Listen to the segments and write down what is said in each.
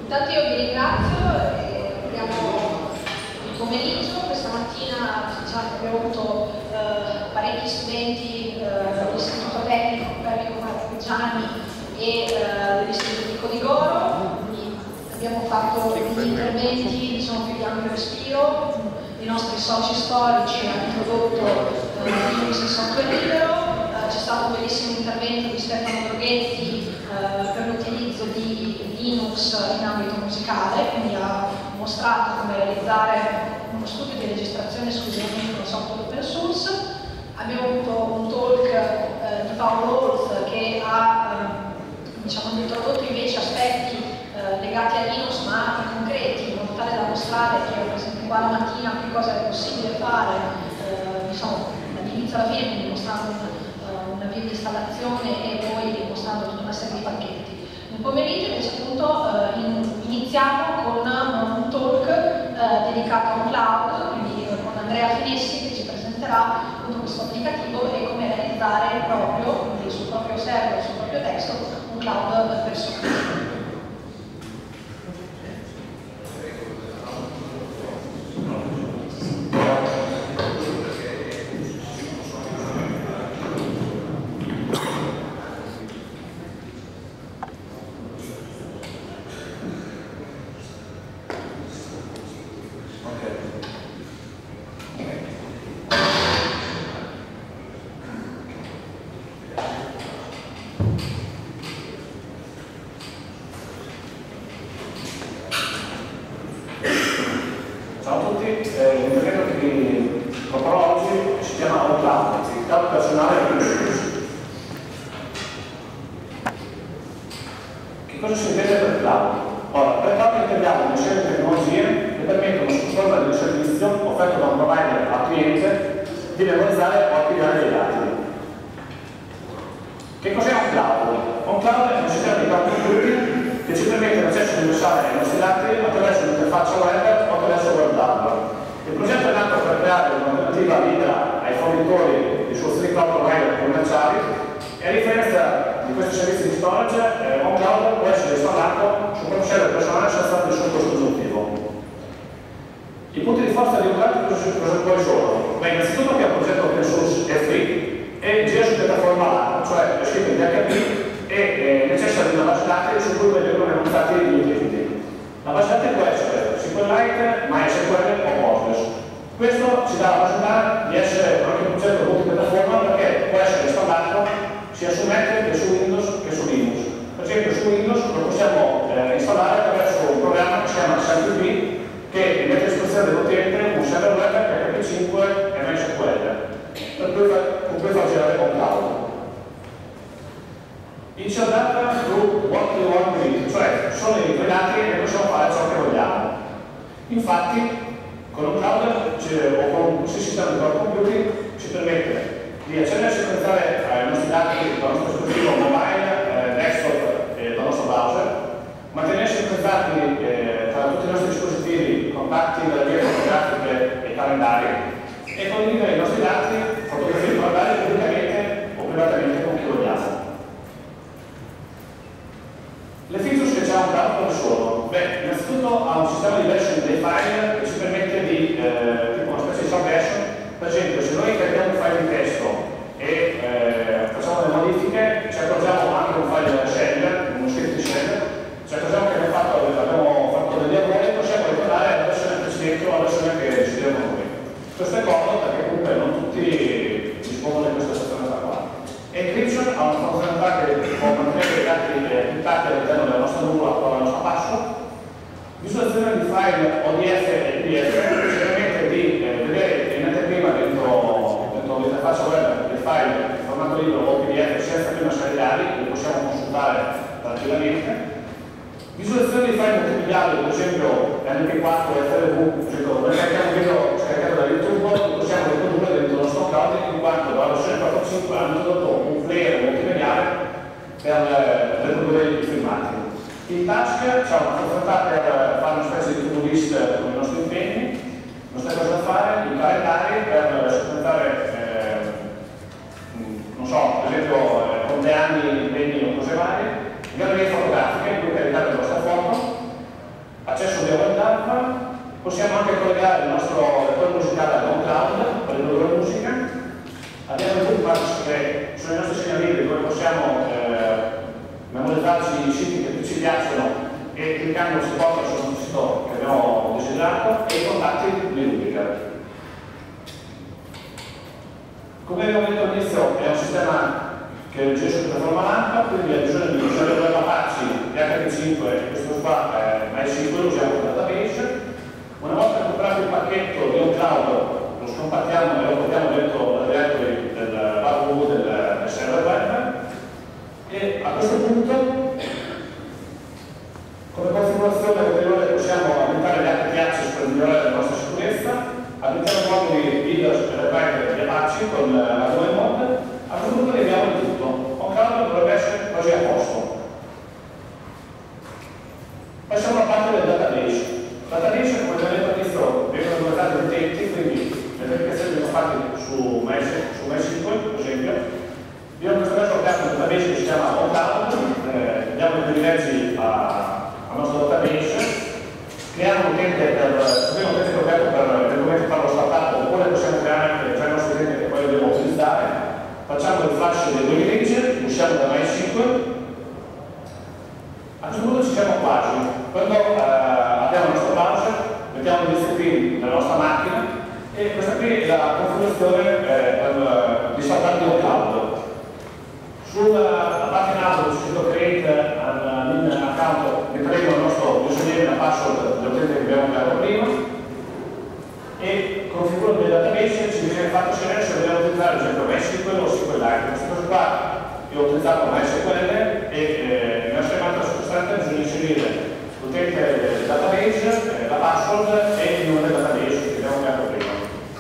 Intanto io vi ringrazio, apriamo il pomeriggio. Questa mattina diciamo, abbiamo avuto parecchi studenti dell'Istituto Tecnico Perrico Marchigiani e dell'Istituto Nico di Goro. Abbiamo fatto degli interventi diciamo, più di ampio respiro. I nostri soci storici hanno introdotto Linux in software libero. C'è stato un bellissimo intervento di Stefano Droghetti per l'utilizzo di Linux in ambito musicale, quindi ha mostrato come realizzare uno studio di registrazione esclusivamente con software open source. Abbiamo avuto un talk di Paolo Holz che ha diciamo, introdotto invece aspetti legati a Linux ma concreti, in modo tale da mostrare che per esempio qua la mattina che cosa è possibile fare diciamo, dall'inizio alla fine, quindi mostrando una via di installazione e poi mostrando tutta una serie di pacchetti. Nel pomeriggio invece appunto iniziamo con un talk dedicato a un cloud, quindi con Andrea Finessi che ci presenterà appunto questo applicativo e come realizzare proprio, quindi sul proprio server, sul proprio desktop, un cloud personale. compleanni, impegni o cose varie, gallerie fotografiche in cui caricate la vostra foto, Possiamo anche collegare il nostro lettore musicale a OnCloud per ridurre musica. Abbiamo due parti che sono i nostri segnalibri dove possiamo memorizzarci i siti che più ci piacciono e cliccando si porta sul sito che abbiamo desiderato e i contatti li rubrica. Come abbiamo detto all'inizio è un sistema che gestisce su piattaforma lampa, quindi ha bisogno di usare due Apache PHP5 e questo qua MySQL, usiamo il database. Una volta comprato il pacchetto di OnCloud lo scompattiamo e lo portiamo dentro la directory del VW del server web e a questo punto come configurazione ulteriore possiamo aumentare gli altri access per migliorare la nostra sicurezza, abilitiamo moduli build per le di Apache con la come mod. A questo punto vediamo il tutto. OnCloud dovrebbe essere quasi a posto. Passiamo alla parte del database. Il database, come abbiamo detto all'inizio, vengono guardati gli utenti, quindi le verificazioni vengono fatte su MySQL, per esempio. Io in questo caso ho creato un database che si chiama OnCloud, diamo i privilegi al nostro database, creiamo un utente per fare lo startup, oppure possiamo creare anche già il nostro utente che poi dobbiamo utilizzare. Facciamo il flash dei due linee, usciamo da MySQL. A questo punto ci siamo quasi. Quando abbiamo il nostro browser, mettiamo il DSP nella nostra macchina e questa qui è la configurazione di startup di OnCloud. Sulla pagina sul sito create an account metteremo il nostro username e la password dell'utente che abbiamo creato prima e configurando il database ci viene fatto scegliere se vogliamo utilizzare ad esempio MySQL o SQLite. In questo caso qua io ho utilizzato MySQL e nella schemata sottostante bisogna inserire l'utente del database, la password e il nome del database che abbiamo creato prima.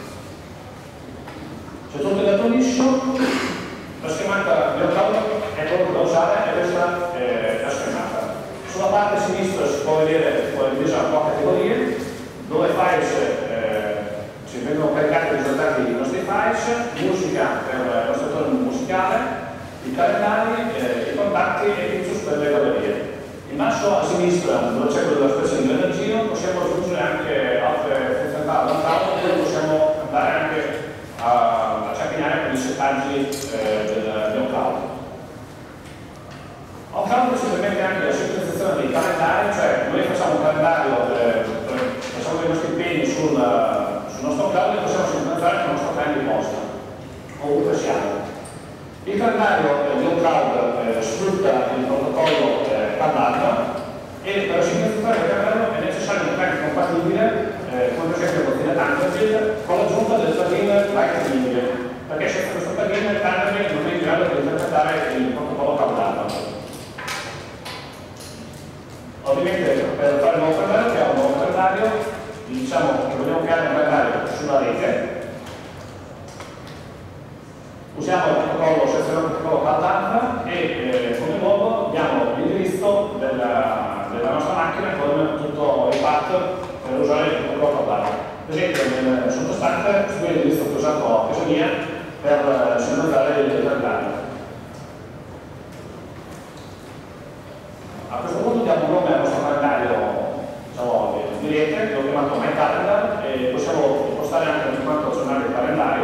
C'è tutto il dato liscio, la schemata di OnCloud è pronta da usare e questa è la schemata. Sulla parte sinistra si può vedere divisa un po' a categorie, dove files ci vengono caricati i risultati dei nostri files, musica per il nostro tono musicale, i calendari, i contatti e i pictures per le gallerie. In basso a sinistra, dove c'è quello della stazione dell'energia, possiamo aggiungere anche altre funzionalità da OnCloud, oppure possiamo andare anche a ciampinare con i settaggi di OnCloud. OnCloud ci permette anche la sincronizzazione dei calendari, cioè noi facciamo un calendario, facciamo dei nostri impegni sul nostro cloud e possiamo sincronizzare con il nostro client di posta, ovunque siamo. Il calendario di OnCloud sfrutta il protocollo Kanban e per sincronizzare il calendario è necessario un client compatibile, come per esempio con Thunderbird, con l'aggiunta del plugin Lightning, perché senza questo plugin Thunderbird non è in grado di interpretare il protocollo Kanban. Ovviamente per fare un nuovo calendario che ha un nuovo calendario, diciamo che vogliamo creare un calendario sulla rete, usiamo il protocollo, selezioniamo il protocollo Kanban e come nuovo diamo l'indirizzo della nostra macchina con tutto il path per usare il protocollo Kanban. Per esempio nel sottostante questo è l'indirizzo che ho usato a casa mia per sincronizzare il calendario. A questo punto diamo un nome al nostro calendario di rete, l'ho chiamato MyCalendar e possiamo impostare anche ogni quanto aggiornare il calendario.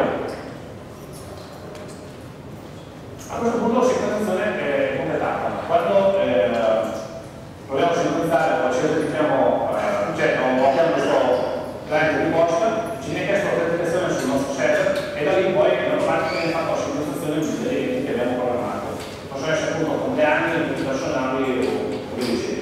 A questo punto la sincronizzazione è completata. Quando proviamo a sincronizzare o ci autentichiamo, o abbiamo questo client di posta, ci viene chiesto l'autenticazione sul nostro server e da lì poi in automatico viene fatta la sincronizzazione degli eventi che abbiamo programmato. Possono essere appunto compleanni, eventi personali o via dicendo.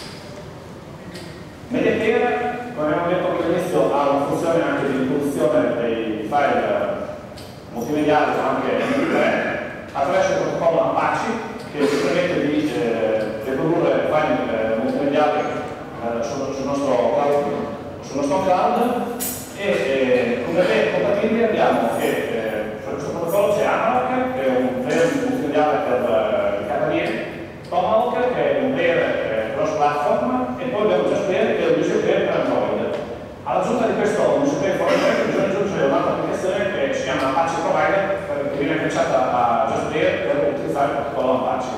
MediaTek, come abbiamo detto all'inizio, ha una funzione anche di riproduzione dei file multimediali o anche MP3 attraverso il protocollo Apache che ci permette di riprodurre file multimediali sul nostro cloud e come è compatibile abbiamo che per questo protocollo c'è Amarok che è un player multimediale per il KDE, Tomahawk che è un player cross platform e poi abbiamo JustPlayer che è un user player per Android. All'aggiunta di questo user player per Android bisogna aggiungere un'altra applicazione che si chiama Apache Provider che viene agganciata a JustPlayer per utilizzare il protocollo Apache.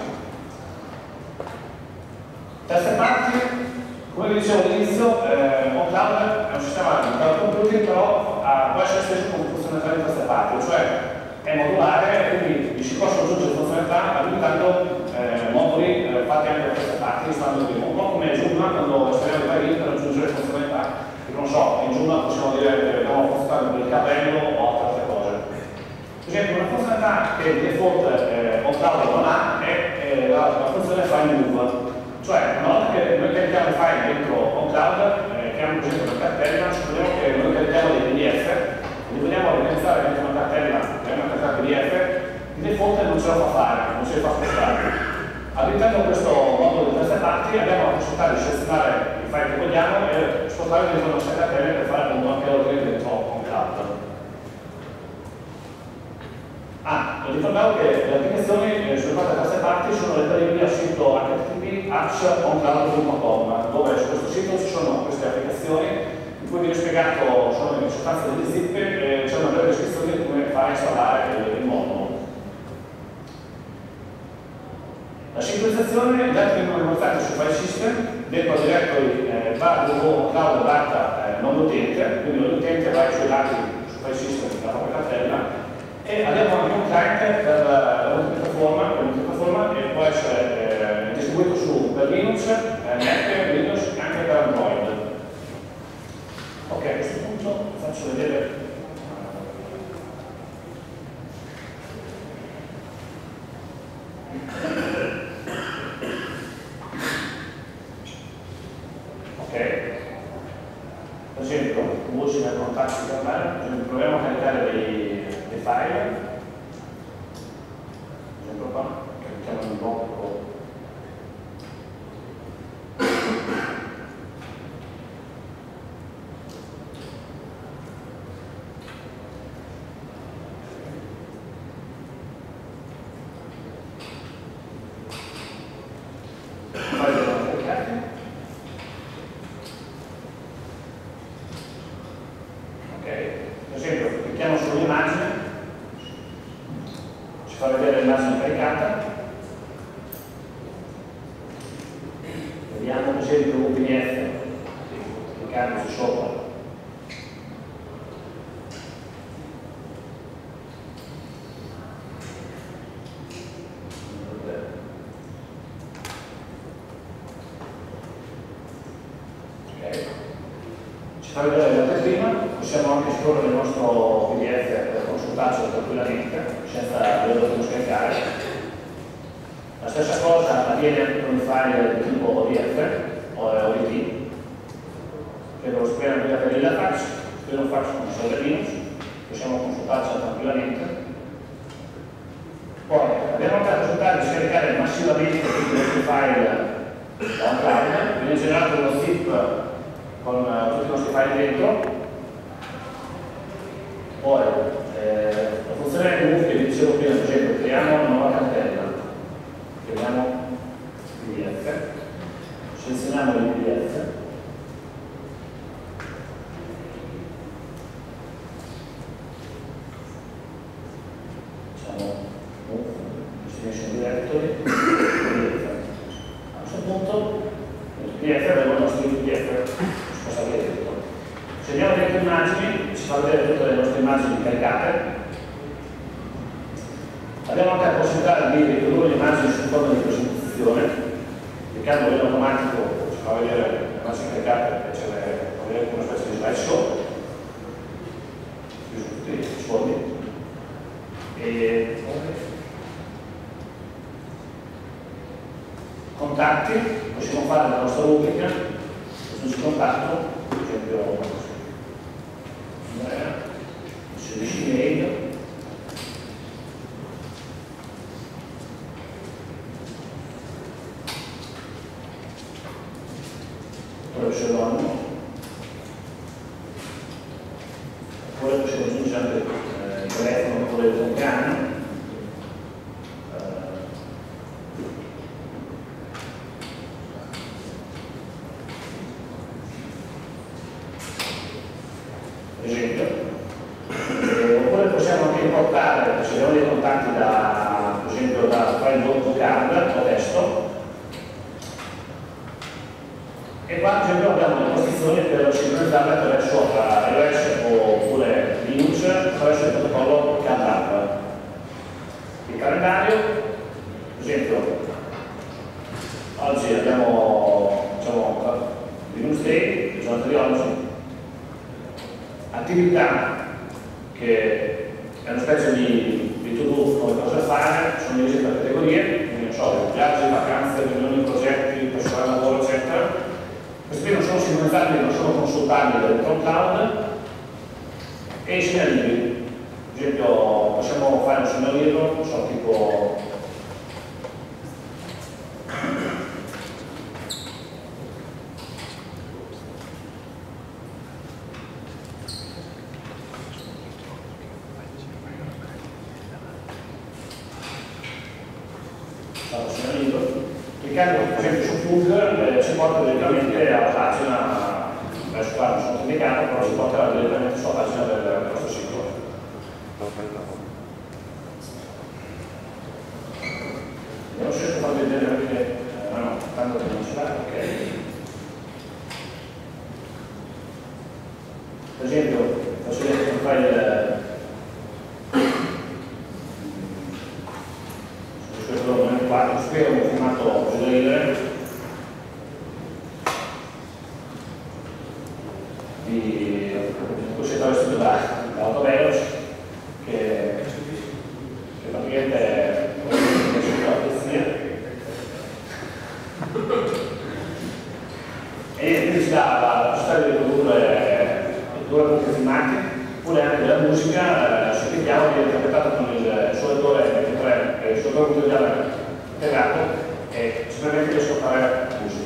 Terze parti, come vi dicevo all'inizio, OnCloud è un sistema può essere esteso con funzionalità di queste parti, cioè è modulare, quindi si possono aggiungere funzionalità abilitando moduli fatti anche da queste parti, stando prima. Un po' come Joomla quando installiamo i plugin per aggiungere funzionalità, che non so, in Joomla possiamo dire che abbiamo funzionalità del capello o altre cose. Per esempio, una funzionalità che il default OnCloud non ha è la funzione file move, cioè una volta che noi carichiamo il file dentro OnCloud, creiamo per esempio una cartella, supponiamo che noi carichiamo dei PDF, li vogliamo organizzare dentro una cartella, PDF, il default non ce la fa fare, non ce la fa spostare. Abilitando questo modulo di queste parti abbiamo la possibilità di selezionare i file che vogliamo e spostare dentro la nostra cartella per fare appunto anche l'ordine dentro OnCloud. Vi ricordavo che le applicazioni sulle queste parti sono reperibili al sito http://apps.oncloud.com, dove su questo sito ci sono queste applicazioni in cui viene spiegato, sono in sostanza delle zip e c'è una breve descrizione di come fare a installare il modulo. La sincronizzazione, gli dati vengono riportati su file system, dentro directory cloud data non l'utente, quindi l'utente va ai suoi dati su file system della propria cartella, e abbiamo anche un client per la multipiattaforma che può essere distribuito per Linux, Mac, Windows e anche per Android. Ok, a questo punto faccio vedere per esempio voci da contatti per me, proviamo a caricare dei file, per esempio qua, carichiamo un blocco. Per esempio, clicchiamo sull'immagine, ci fa vedere l'immagine caricata, vediamo per esempio un PDF, cliccandoci sopra. Ci fa vedere l'anteprima, possiamo anche scorrere il nostro PDF per consultarcelo tranquillamente, senza doverlo scaricare. La stessa cosa avviene anche con i file di tipo ODF o ODT, che lo scriviamo nella cartella fax, scriviamo fax con il server Linux, possiamo consultarcelo tranquillamente. Poi abbiamo anche la possibilità di scaricare massivamente tutti questi file da OnCloud, viene generato uno zip con tutti i nostri file dentro. Poi la funzione move che vi dicevo prima, per esempio, creiamo una nuova cartella, creiamo PDF, selezioniamo il PDF, diciamo move, destination directory, PDF. A questo punto nel PDF abbiamo il nostro PDF spostato dentro. Se andiamo dentro immagini, ci fa vedere tutte le nostre immagini caricate. Abbiamo anche la possibilità di riprodurre le immagini su forma di presentazione. Cliccando in automatico ci fa vedere le immagini caricate e ce le fa vedere come una specie di slideshow. Qui sono tutti gli sfondi. Contatti, possiamo fare la nostra rubrica, questo contatto, per esempio inserisci email, poi pseudonimo, oppure possiamo aggiungere anche il telefono oppure il compleanno. Per esempio, oppure possiamo anche importare, se abbiamo dei contatti da, per esempio, da file vocab o testo, e qua per esempio abbiamo le posizioni per sincronizzarle attraverso iOS oppure attraverso il protocollo CAD-App. Il calendario, per esempio, oggi abbiamo Linux Day, il giorno di oggi, attività che è una specie di to-do come cosa fare, sono divise per categorie, quindi non so, viaggi, vacanze, riunioni, progetti, personale lavoro, eccetera. Questi non sono sincronizzabili, non sono consultabili dentro cloud, e i segnalibri. Per esempio, possiamo fare un segnalibro, non so, tipo cliccando per esempio su Plug ci porta direttamente alla pagina, adesso qua non sono indicato, però ci porterà direttamente sulla pagina del nostro sito. Non riesco a farvi vedere perché no, tanto che non ce l'ha, ok. Per esempio, faccio vedere un file spero un filmato giù da ridere di questo vestito da autoveloce che praticamente è e quindi ci dà la possibilità di riprodurre due filmati oppure anche la musica se chiediamo viene interpretata con il suonatore MP3 il suonatore multimediale integrato e sicuramente riesco a fare musica.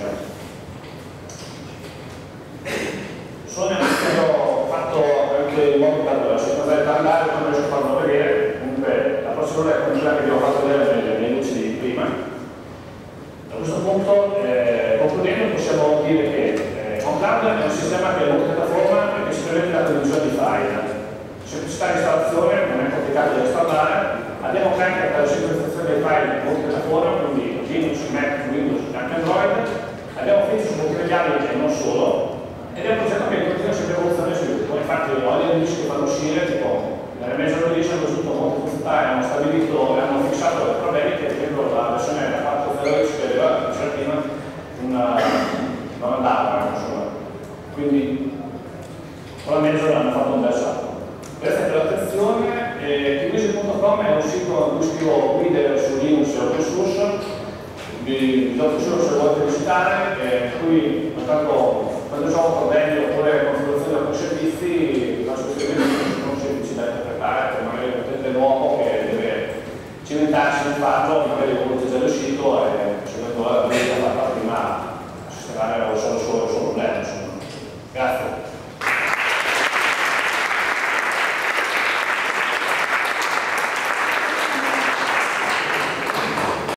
Ho fatto anche in modo per sequenziare parlare, non riesco a farlo vedere, comunque la prossima ora è come quella che vi ho fatto vedere nelle luci di prima. A questo punto, concludendo, possiamo dire che OnCloud è un sistema che è multipiattaforma e che si permette la condivisione di file. Semplicità di installazione, non è complicato da installare, abbiamo carica per la sincronizzazione dei file multipiattaforma, quindi Linux, Mac, Windows e anche Android, abbiamo feature multimediali e non solo, ed è un progetto che continua sempre a evoluzione e sviluppo. Infatti ho delle release che fanno uscire, tipo nelle major release hanno risultato molto funzionali, hanno stabilito e hanno fissato dei problemi che per esempio la versione da 4.0x che aveva prima non andava, insomma. Quindi con la major hanno fatto un bel salto. Grazie per l'attenzione. Teamwizard.com è un sito in cui scrivo guide su Linux e open source, vi do più se volete visitare, qui quando ho problemi oppure configurazione di alcuni servizi faccio servizi non semplici da interpretare, per magari un utente nuovo che deve cimentarsi nel farlo, magari uno già riuscito e seguendo la guida fatta prima a sistemare o